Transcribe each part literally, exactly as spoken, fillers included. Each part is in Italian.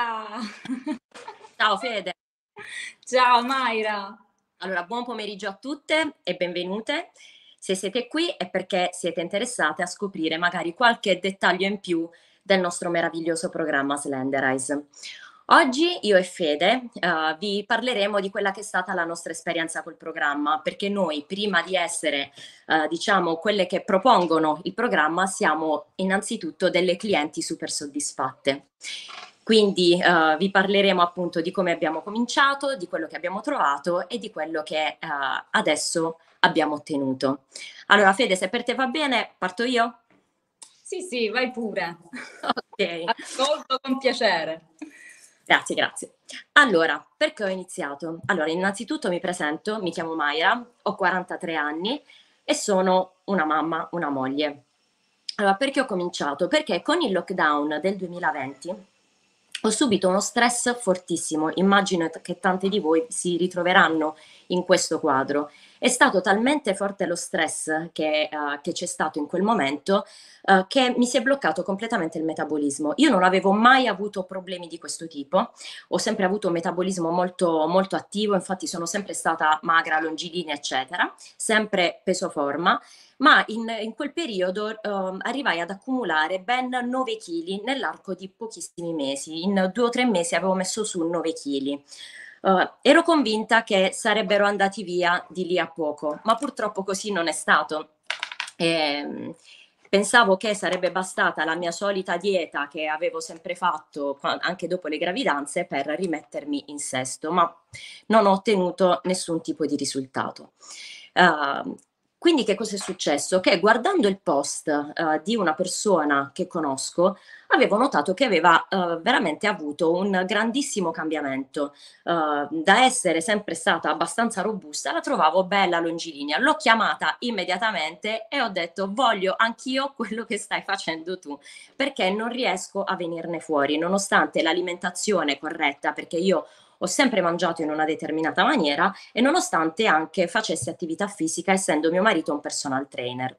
Mayra! Ciao Fede. Ciao Mayra! Allora, buon pomeriggio a tutte e benvenute. Se siete qui è perché siete interessate a scoprire magari qualche dettaglio in più del nostro meraviglioso programma Slenderize. Oggi io e Fede uh, vi parleremo di quella che è stata la nostra esperienza col programma, perché noi prima di essere uh, diciamo quelle che propongono il programma siamo innanzitutto delle clienti super soddisfatte. Quindi uh, vi parleremo appunto di come abbiamo cominciato, di quello che abbiamo trovato e di quello che uh, adesso abbiamo ottenuto. Allora Fede, se per te va bene, parto io? Sì, sì, vai pure. Ok. Ascolto con piacere. Grazie, grazie. Allora, perché ho iniziato? Allora, innanzitutto mi presento, mi chiamo Mayra, ho quarantatré anni e sono una mamma, una moglie. Allora, perché ho cominciato? Perché con il lockdown del duemilaventi ho subito uno stress fortissimo, immagino che tante di voi si ritroveranno in questo quadro. È stato talmente forte lo stress che, uh, che c'è stato in quel momento uh, che mi si è bloccato completamente il metabolismo. Io non avevo mai avuto problemi di questo tipo, ho sempre avuto un metabolismo molto, molto attivo, infatti sono sempre stata magra, longilinea, eccetera, sempre peso forma, ma in, in quel periodo eh, arrivai ad accumulare ben nove chili nell'arco di pochissimi mesi. In due o tre mesi avevo messo su nove chili. Uh, ero convinta che sarebbero andati via di lì a poco, ma purtroppo così non è stato. E, pensavo che sarebbe bastata la mia solita dieta che avevo sempre fatto anche dopo le gravidanze per rimettermi in sesto, ma non ho ottenuto nessun tipo di risultato. Uh, quindi che cosa è successo? Che guardando il post uh, di una persona che conosco, avevo notato che aveva uh, veramente avuto un grandissimo cambiamento. Uh, da essere sempre stata abbastanza robusta, la trovavo bella longilinea. L'ho chiamata immediatamente e ho detto: voglio anch'io quello che stai facendo tu, perché non riesco a venirne fuori, nonostante l'alimentazione corretta, perché io ho sempre mangiato in una determinata maniera e nonostante anche facessi attività fisica, essendo mio marito un personal trainer.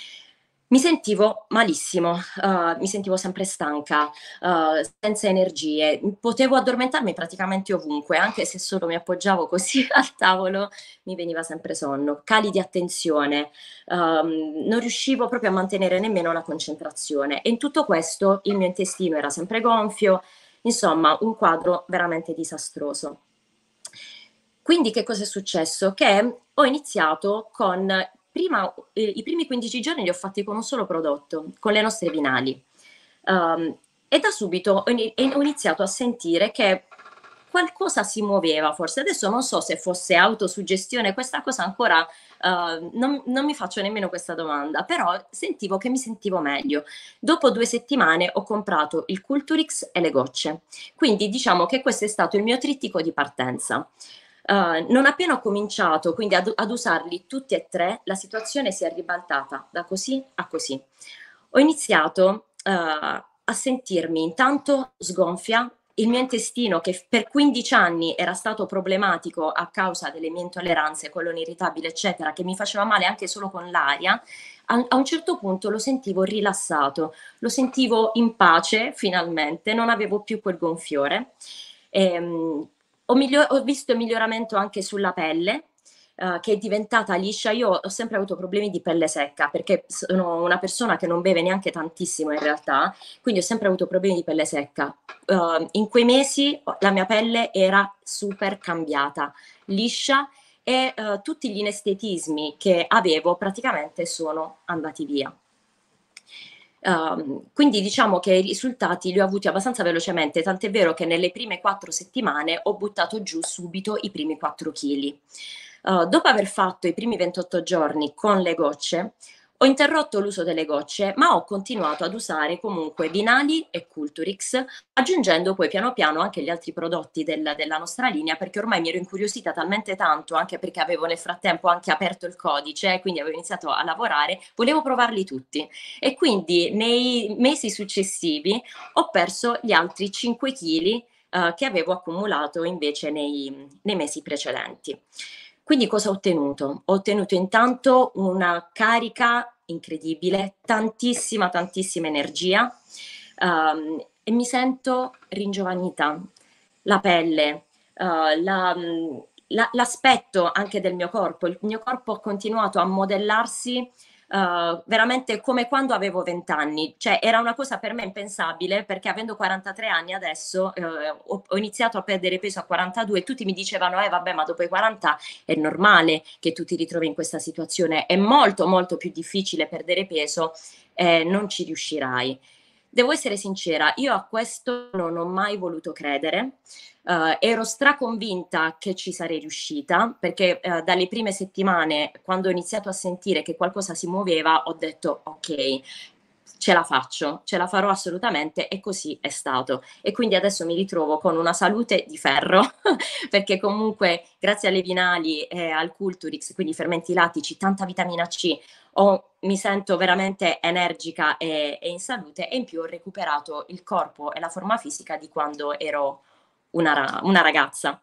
Mi sentivo malissimo, uh, mi sentivo sempre stanca, uh, senza energie, potevo addormentarmi praticamente ovunque, anche se solo mi appoggiavo così al tavolo mi veniva sempre sonno, cali di attenzione, um, non riuscivo proprio a mantenere nemmeno la concentrazione e in tutto questo il mio intestino era sempre gonfio, insomma un quadro veramente disastroso. Quindi che cosa è successo? Che ho iniziato con prima eh, i primi quindici giorni li ho fatti con un solo prodotto, con le nostre vinali. Um, e da subito ho, ho iniziato a sentire che qualcosa si muoveva, forse adesso non so se fosse autosuggestione, questa cosa ancora uh, non, non mi faccio nemmeno questa domanda, però sentivo che mi sentivo meglio. Dopo due settimane ho comprato il Culturix e le gocce, quindi diciamo che questo è stato il mio trittico di partenza. Uh, non appena ho cominciato quindi ad, ad usarli tutti e tre, la situazione si è ribaltata da così a così. Ho iniziato uh, a sentirmi intanto sgonfia, il mio intestino che per quindici anni era stato problematico a causa delle mie intolleranze, colon irritabile, eccetera, che mi faceva male anche solo con l'aria, a, a un certo punto lo sentivo rilassato, lo sentivo in pace finalmente, non avevo più quel gonfiore. Ehm, ho, miglior- ho visto il miglioramento anche sulla pelle, Uh, che è diventata liscia. Io ho sempre avuto problemi di pelle secca perché sono una persona che non beve neanche tantissimo in realtà, quindi ho sempre avuto problemi di pelle secca. Uh, in quei mesi la mia pelle era super cambiata, liscia e uh, tutti gli inestetismi che avevo praticamente sono andati via. Um, quindi diciamo che i risultati li ho avuti abbastanza velocemente, tant'è vero che nelle prime quattro settimane ho buttato giù subito i primi quattro chili. Uh, dopo aver fatto i primi ventotto giorni con le gocce, ho interrotto l'uso delle gocce, ma ho continuato ad usare comunque Vinali e Culturix, aggiungendo poi piano piano anche gli altri prodotti del, della nostra linea, perché ormai mi ero incuriosita talmente tanto, anche perché avevo nel frattempo anche aperto il codice, quindi avevo iniziato a lavorare, volevo provarli tutti. E quindi nei mesi successivi ho perso gli altri cinque chili uh, che avevo accumulato invece nei, nei mesi precedenti. Quindi cosa ho ottenuto? Ho ottenuto intanto una carica incredibile, tantissima, tantissima energia. Um, e mi sento ringiovanita. La pelle, uh, la, la, l'aspetto anche del mio corpo, il mio corpo ha continuato a modellarsi Uh, veramente come quando avevo venti anni, cioè era una cosa per me impensabile, perché avendo quarantatré anni adesso uh, ho, ho iniziato a perdere peso a quarantadue e tutti mi dicevano eh vabbè, ma dopo i quaranta è normale che tu ti ritrovi in questa situazione, è molto molto più difficile perdere peso, eh, non ci riuscirai. Devo essere sincera, io a questo non ho mai voluto credere. Uh, ero straconvinta che ci sarei riuscita, perché uh, dalle prime settimane, quando ho iniziato a sentire che qualcosa si muoveva, ho detto ok, ce la faccio, ce la farò assolutamente, e così è stato. E quindi adesso mi ritrovo con una salute di ferro, perché comunque grazie alle vinali e al Culturix, quindi fermenti lattici, tanta vitamina C, ho, mi sento veramente energica e, e in salute, e in più ho recuperato il corpo e la forma fisica di quando ero una, una ragazza.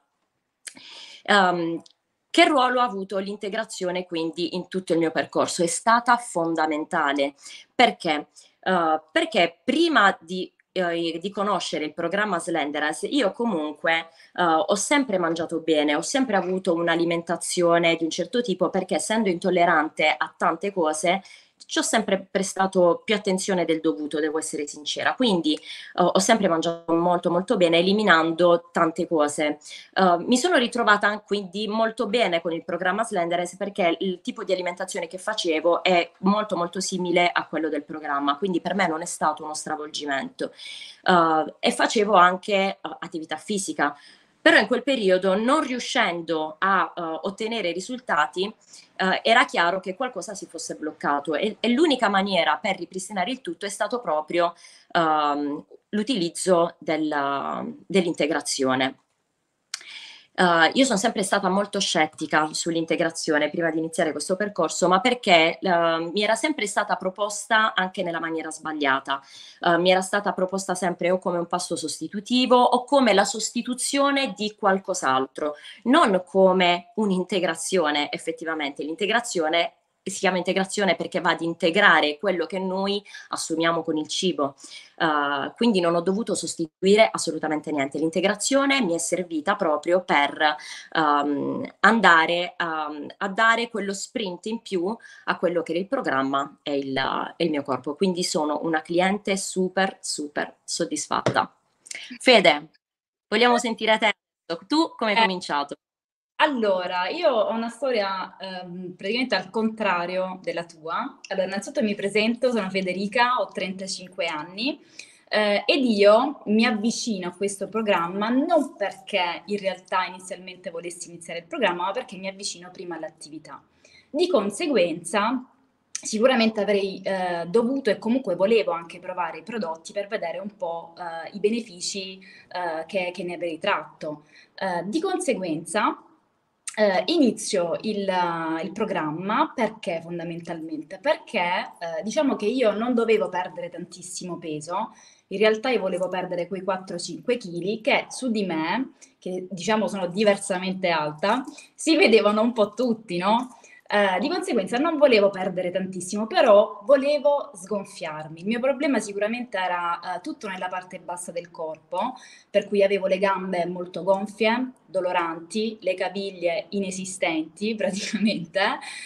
Um, che ruolo ha avuto l'integrazione quindi in tutto il mio percorso? È stata fondamentale. Perché? Uh, perché prima di, uh, di conoscere il programma Slenderance, io comunque uh, ho sempre mangiato bene, ho sempre avuto un'alimentazione di un certo tipo, perché essendo intollerante a tante cose, ci ho sempre prestato più attenzione del dovuto, devo essere sincera. Quindi uh, ho sempre mangiato molto molto bene, eliminando tante cose. Uh, mi sono ritrovata quindi molto bene con il programma Slenderance, perché il tipo di alimentazione che facevo è molto molto simile a quello del programma, quindi per me non è stato uno stravolgimento. Uh, e facevo anche uh, attività fisica. Però in quel periodo, non riuscendo a uh, ottenere risultati, uh, era chiaro che qualcosa si fosse bloccato, e, e l'unica maniera per ripristinare il tutto è stato proprio uh, l'utilizzo della, dell'integrazione. Uh, io sono sempre stata molto scettica sull'integrazione prima di iniziare questo percorso, ma perché uh, mi era sempre stata proposta anche nella maniera sbagliata. Uh, mi era stata proposta sempre o come un pasto sostitutivo o come la sostituzione di qualcos'altro, non come un'integrazione effettivamente. L'integrazione si chiama integrazione perché va ad integrare quello che noi assumiamo con il cibo. Uh, quindi non ho dovuto sostituire assolutamente niente. L'integrazione mi è servita proprio per um, andare um, a dare quello sprint in più a quello che era il programma e il, e il mio corpo. Quindi sono una cliente super super soddisfatta. Fede, vogliamo sentire te? Tu come hai Eh, cominciato? allora, io ho una storia ehm, praticamente al contrario della tua. Allora, innanzitutto mi presento, sono Federica, ho trentacinque anni eh, ed io mi avvicino a questo programma non perché in realtà inizialmente volessi iniziare il programma, ma perché mi avvicino prima all'attività. Di conseguenza, sicuramente avrei eh, dovuto e comunque volevo anche provare i prodotti per vedere un po' eh, i benefici eh, che, che ne avrei tratto. Eh, di conseguenza, eh, inizio il, il programma perché fondamentalmente? Perché eh, diciamo che io non dovevo perdere tantissimo peso, in realtà io volevo perdere quei quattro cinque kg che su di me, che diciamo sono diversamente alta, si vedevano un po' tutti, no? Eh, di conseguenza non volevo perdere tantissimo, però volevo sgonfiarmi. Il mio problema sicuramente era eh, tutto nella parte bassa del corpo, per cui avevo le gambe molto gonfie, doloranti, le caviglie inesistenti praticamente,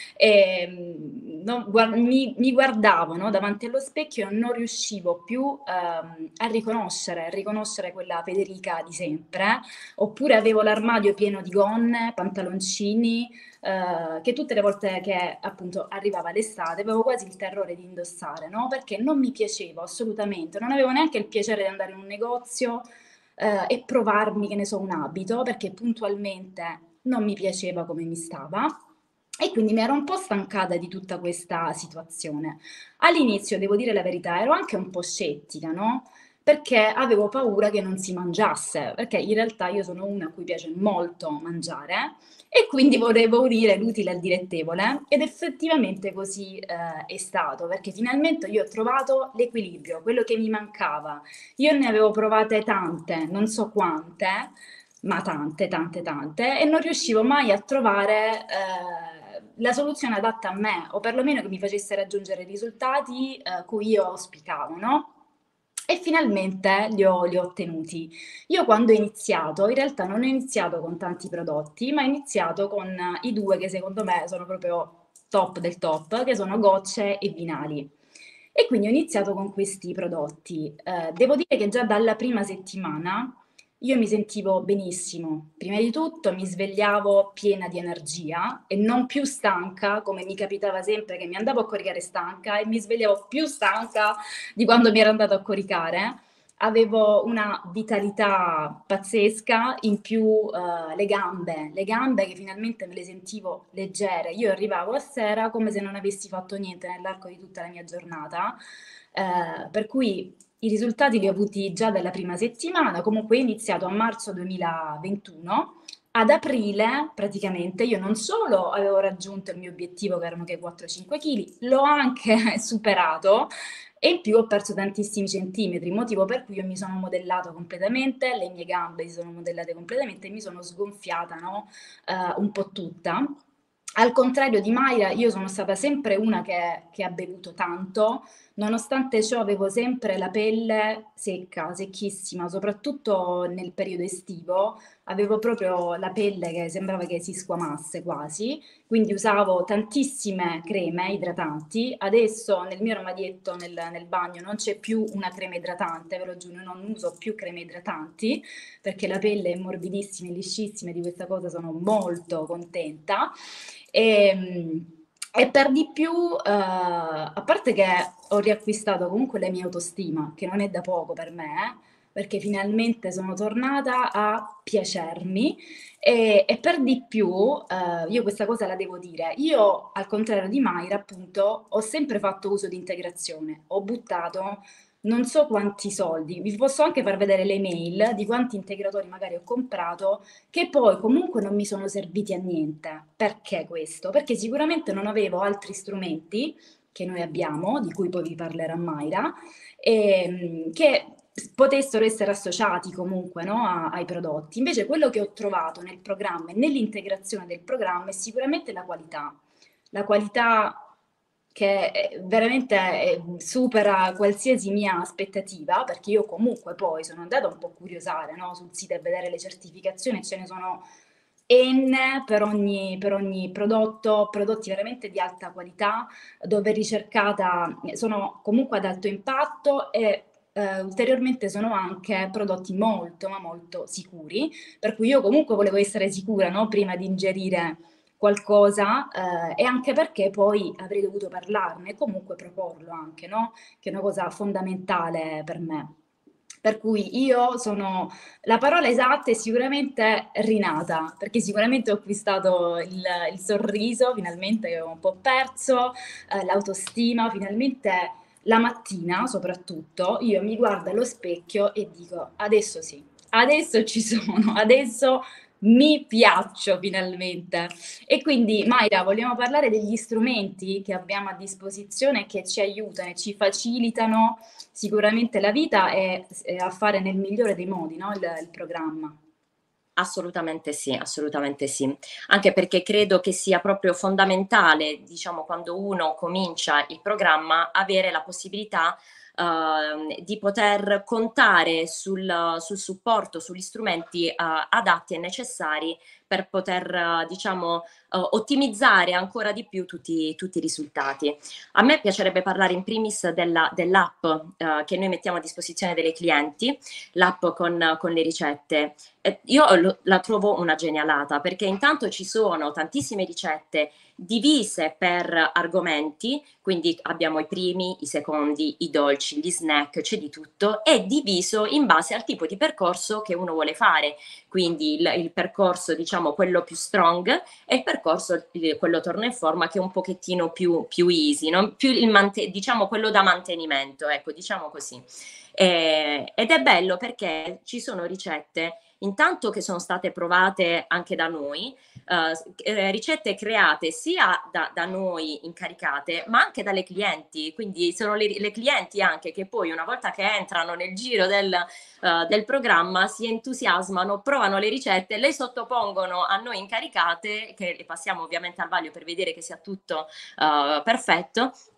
e mm, non- guard- mi, mi guardavo, no, davanti allo specchio e non riuscivo più ehm, a riconoscere, a riconoscere quella Federica di sempre, oppure avevo l'armadio pieno di gonne, pantaloncini, eh, che tutte le volte che appunto arrivava l'estate avevo quasi il terrore di indossare, no? Perché non mi piaceva assolutamente, non avevo neanche il piacere di andare in un negozio eh, e provarmi, che ne so, un abito, perché puntualmente non mi piaceva come mi stava. E quindi mi ero un po' stancata di tutta questa situazione. All'inizio, devo dire la verità, ero anche un po' scettica, no? Perché avevo paura che non si mangiasse, perché in realtà io sono una a cui piace molto mangiare e quindi volevo unire l'utile al dilettevole, ed effettivamente così eh, è stato, perché finalmente io ho trovato l'equilibrio, quello che mi mancava. Io ne avevo provate tante, non so quante, ma tante, tante, tante, e non riuscivo mai a trovare eh, la soluzione adatta a me, o perlomeno che mi facesse raggiungere i risultati eh, cui io auspicavo, no? E finalmente li ho li ho ottenuti. Io quando ho iniziato, in realtà non ho iniziato con tanti prodotti, ma ho iniziato con i due che secondo me sono proprio top del top, che sono gocce e vinali. E quindi ho iniziato con questi prodotti. Ehm, devo dire che già dalla prima settimana io mi sentivo benissimo. Prima di tutto mi svegliavo piena di energia e non più stanca, come mi capitava sempre che mi andavo a coricare stanca e mi svegliavo più stanca di quando mi ero andata a coricare. Avevo una vitalità pazzesca, in più eh, le gambe, le gambe che finalmente me le sentivo leggere. Io arrivavo a sera come se non avessi fatto niente nell'arco di tutta la mia giornata, eh, per cui i risultati li ho avuti già dalla prima settimana. Comunque ho iniziato a marzo duemilaventuno. Ad aprile, praticamente, io non solo avevo raggiunto il mio obiettivo, che erano che quattro cinque chili, l'ho anche superato e in più ho perso tantissimi centimetri, motivo per cui io mi sono modellato completamente, le mie gambe si sono modellate completamente e mi sono sgonfiata, no? Eh, un po' tutta. Al contrario di Mayra, io sono stata sempre una che, che ha bevuto tanto, nonostante ciò avevo sempre la pelle secca, secchissima, soprattutto nel periodo estivo, avevo proprio la pelle che sembrava che si squamasse quasi, quindi usavo tantissime creme idratanti. Adesso nel mio armadietto, nel, nel bagno, non c'è più una crema idratante, ve lo giuro, non uso più creme idratanti perché la pelle è morbidissima e liscissima e di questa cosa sono molto contenta. E, e per di più, eh, a parte che ho riacquistato comunque la mia autostima, che non è da poco per me, eh, perché finalmente sono tornata a piacermi e, e per di più, eh, io questa cosa la devo dire, io al contrario di Mayra, appunto, ho sempre fatto uso di integrazione, ho buttato non so quanti soldi, vi posso anche far vedere le mail di quanti integratori magari ho comprato che poi comunque non mi sono serviti a niente. Perché questo? Perché sicuramente non avevo altri strumenti che noi abbiamo, di cui poi vi parlerà Mayra, ehm, che potessero essere associati comunque, no, a- ai prodotti. Invece quello che ho trovato nel programma e nell'integrazione del programma è sicuramente la qualità. La qualità che è- veramente eh, supera qualsiasi mia aspettativa, perché io comunque poi sono andata un po' a curiosare, no, sul sito e vedere le certificazioni, ce ne sono N per ogni, per ogni prodotto, prodotti veramente di alta qualità, dove è ricercata, sono comunque ad alto impatto e eh, ulteriormente sono anche prodotti molto, ma molto sicuri, per cui io comunque volevo essere sicura, no, prima di ingerire qualcosa, eh, e anche perché poi avrei dovuto parlarne e comunque proporlo anche, no? Che è una cosa fondamentale per me. Per cui io sono, la parola esatta è sicuramente rinata, perché sicuramente ho acquistato il, il sorriso, finalmente che ho un po' perso, eh, l'autostima, finalmente la mattina soprattutto, io mi guardo allo specchio e dico adesso sì, adesso ci sono, adesso mi piaccio finalmente. E quindi, Mayra, vogliamo parlare degli strumenti che abbiamo a disposizione che ci aiutano e ci facilitano sicuramente la vita e, e a fare nel migliore dei modi, no, il, il programma. Assolutamente sì, assolutamente sì. Anche perché credo che sia proprio fondamentale, diciamo, quando uno comincia il programma, avere la possibilità, uhm, di poter contare sul sul supporto, sugli strumenti, uhm, adatti e necessari per poter, eh, diciamo, uhm, ottimizzare ancora di più tutti tutti i risultati. A me piacerebbe parlare in primis della dell'app, uhm, che noi mettiamo a disposizione delle clienti, l'app con con le ricette. Eh, io lo- la trovo una genialata perché intanto ci sono tantissime ricette divise per argomenti, quindi abbiamo i primi, i secondi, i dolci, gli snack, c'è di tutto, è diviso in base al tipo di percorso che uno vuole fare, quindi il, il percorso, diciamo, quello più strong e il percorso, eh, quello torna in forma, che è un pochettino più, più easy, no? Più il mante- diciamo quello da mantenimento, ecco, diciamo così. Eh, ed è bello perché ci sono ricette intanto che sono state provate anche da noi, eh, ricette create sia da, da noi incaricate, ma anche dalle clienti, quindi sono le, le clienti anche che poi una volta che entrano nel giro del, eh, del programma si entusiasmano, provano le ricette, le sottopongono a noi incaricate, che le passiamo ovviamente al vaglio per vedere che sia tutto eh, perfetto,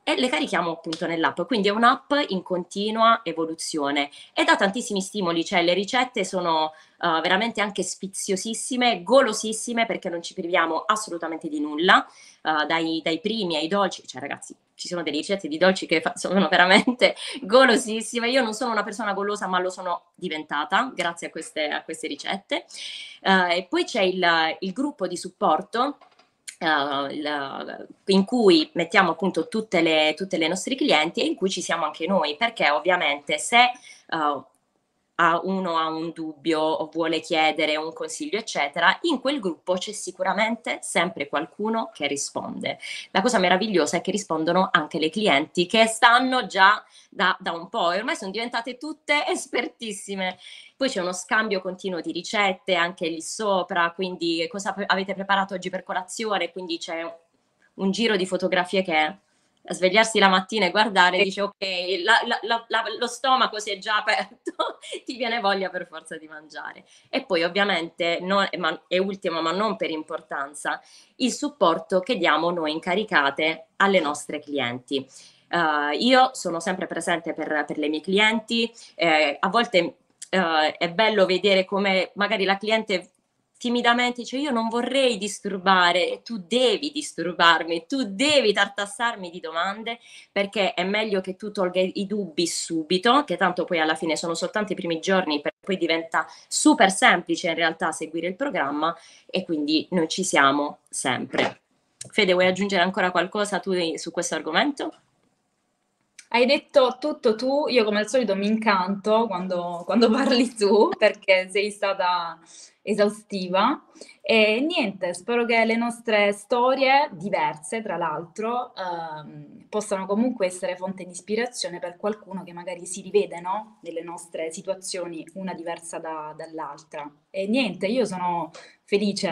e le carichiamo appunto nell'app, quindi è un'app in continua evoluzione e dà tantissimi stimoli, cioè le ricette sono uh, veramente anche sfiziosissime, golosissime, perché non ci priviamo assolutamente di nulla, uh, dai, dai primi ai dolci, cioè ragazzi ci sono delle ricette di dolci che fa- sono veramente golosissime. Io non sono una persona golosa, ma lo sono diventata grazie a queste, a queste ricette. Uh, e poi c'è il, il gruppo di supporto Uh, il, in cui mettiamo appunto tutte le, tutte le nostri clienti e in cui ci siamo anche noi, perché ovviamente se uh, ha uno ha un dubbio o vuole chiedere un consiglio eccetera, in quel gruppo c'è sicuramente sempre qualcuno che risponde. La cosa meravigliosa è che rispondono anche le clienti che stanno già da, da un po' e ormai sono diventate tutte espertissime. Poi c'è uno scambio continuo di ricette anche lì sopra, quindi cosa avete preparato oggi per colazione, quindi c'è un giro di fotografie che a svegliarsi la mattina e guardare dice ok, la, la, la, la, lo stomaco si è già aperto, ti viene voglia per forza di mangiare. E poi ovviamente, non, ma, e ultimo ma non per importanza, il supporto che diamo noi incaricate alle nostre clienti. Uh, io sono sempre presente per, per le mie clienti, eh, a volte Uh, è bello vedere come magari la cliente timidamente dice io non vorrei disturbare, tu devi disturbarmi, tu devi tartassarmi di domande, perché è meglio che tu tolga i dubbi subito, che tanto poi alla fine sono soltanto i primi giorni, per poi diventa super semplice in realtà seguire il programma e quindi noi ci siamo sempre. Fede, vuoi aggiungere ancora qualcosa tu su questo argomento? Hai detto tutto tu, io come al solito mi incanto quando, quando parli tu perché sei stata esaustiva e niente, spero che le nostre storie, diverse tra l'altro, ehm, possano comunque essere fonte di ispirazione per qualcuno che magari si rivede, no? Nelle nostre situazioni, una diversa da- dall'altra. E niente, io sono felice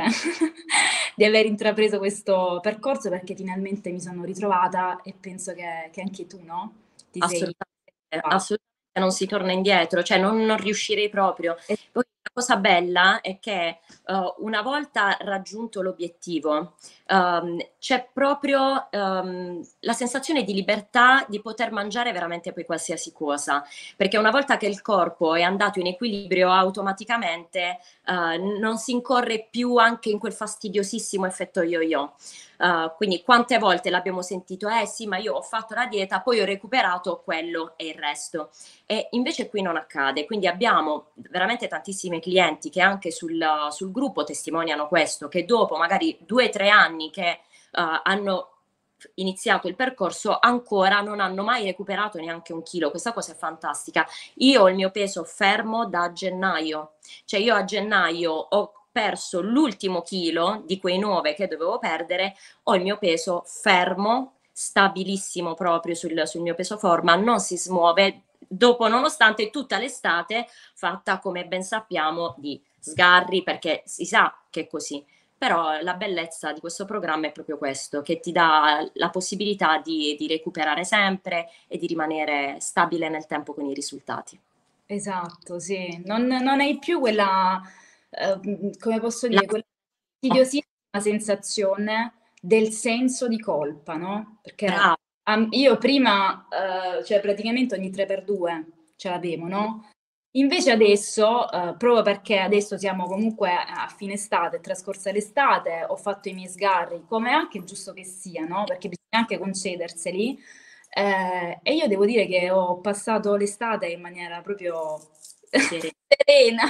di aver intrapreso questo percorso perché finalmente mi sono ritrovata e penso che, che anche tu, no? Ti sei Assolutamente, trovata. assolutamente non si torna indietro, cioè non, non riuscirei proprio. E- Poi la cosa bella è che uh, una volta raggiunto l'obiettivo, um, c'è proprio um, la sensazione di libertà di poter mangiare veramente poi qualsiasi cosa, perché una volta che il corpo è andato in equilibrio, automaticamente uh, non si incorre più anche in quel fastidiosissimo effetto yo-yo. Uh, quindi quante volte l'abbiamo sentito, eh sì, ma io ho fatto la dieta, poi ho recuperato quello e il resto. E invece qui non accade, quindi abbiamo veramente tantissimi clienti che anche sul, sul gruppo testimoniano questo, che dopo magari due o tre anni che uh, hanno iniziato il percorso ancora non hanno mai recuperato neanche un chilo. Questa cosa è fantastica. Io ho il mio peso fermo da gennaio, cioè io a gennaio ho perso l'ultimo chilo di quei nove che dovevo perdere, ho il mio peso fermo, stabilissimo proprio sul, sul mio peso forma, non si smuove, dopo nonostante tutta l'estate fatta, come ben sappiamo, di sgarri, perché si sa che è così. Però la bellezza di questo programma è proprio questo, che ti dà la possibilità di, di recuperare sempre e di rimanere stabile nel tempo con i risultati. Esatto, sì. Non, non hai più quella, eh, come posso La- dire, quella fastidiosissima sensazione del senso di colpa, no? Perché Brava. am- io prima, eh, cioè praticamente ogni tre per due ce l'avevo, no? Invece adesso, eh, proprio perché adesso siamo comunque a fine estate, è trascorsa l'estate, ho fatto i miei sgarri, come è anche giusto che sia, no? Perché bisogna anche concederseli. Eh, e io devo dire che ho passato l'estate in maniera proprio Serena. serena,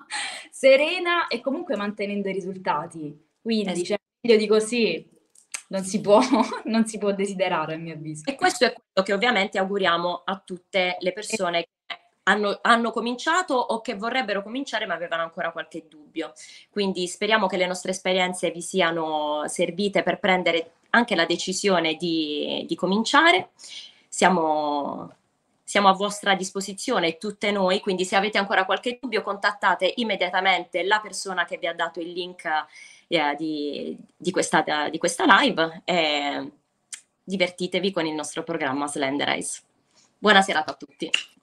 serena e comunque mantenendo i risultati. Quindi, cioè, meglio di così non si può, non si può desiderare, a mio avviso. E questo è quello che ovviamente auguriamo a tutte le persone che hanno, hanno cominciato o che vorrebbero cominciare ma avevano ancora qualche dubbio. Quindi speriamo che le nostre esperienze vi siano servite per prendere anche la decisione di, di cominciare. Siamo, siamo a vostra disposizione tutte noi, quindi se avete ancora qualche dubbio contattate immediatamente la persona che vi ha dato il link eh, di, di questa, di questa live e divertitevi con il nostro programma Slenderize. Buona serata a tutti.